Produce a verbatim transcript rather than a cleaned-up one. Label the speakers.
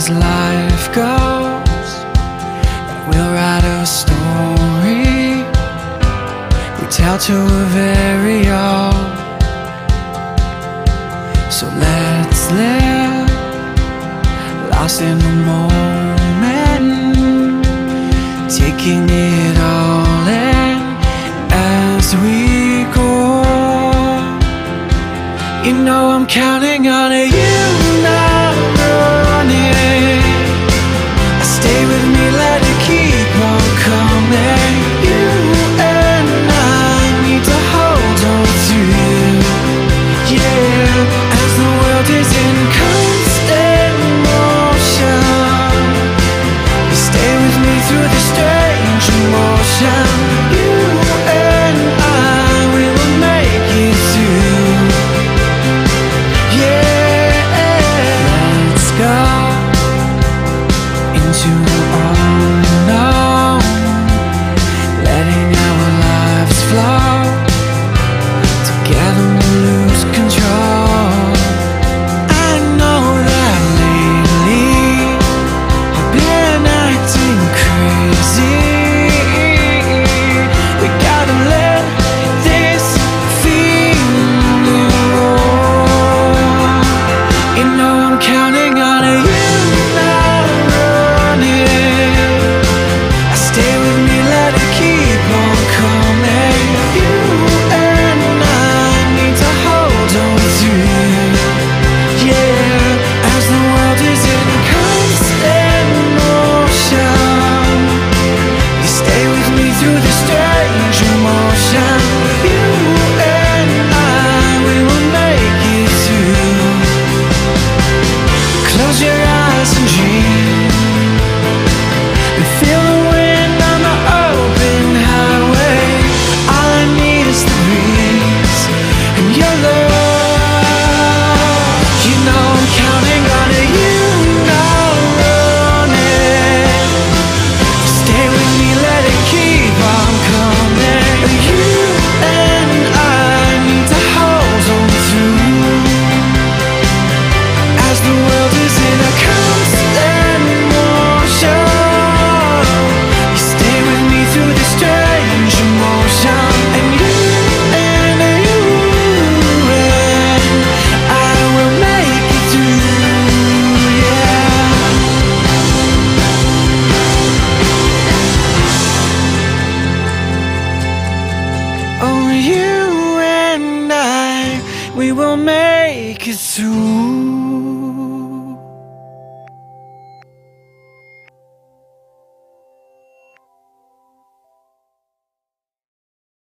Speaker 1: as life goes, that we'll write a story we tell to a very own. So let's live, lost in the moment, taking it all in as we go. You know I'm counting on you, not running. Stay with me, let it keep on coming. You and I need to hold on to you, yeah. As the world is in constant motion, you stay with me through the strange emotion. You and I, we will make it through, yeah. Let's go into the unknown, letting our lives flow. Together we'll lose control. I know that lately I've been acting crazy. We gotta let this feeling roll. You know I'm counting on you, not running. Stay with me, let it keep on coming. You and I need to hold on to you, yeah. As the world is in constant motion, you stay with me through the strange emotion. You and I, we will make it through. Close your eyes and dream, and feel the wind on the open highway. All I need is the breeze and your love. You know I'm counting on you, not running. Stay with me, let it keep on coming. You and I need to hold on through, as the world is in a constant motion. You stay with me through the strange emotion. And you and you and I will make it through, yeah. Oh, you and I, we will make it through.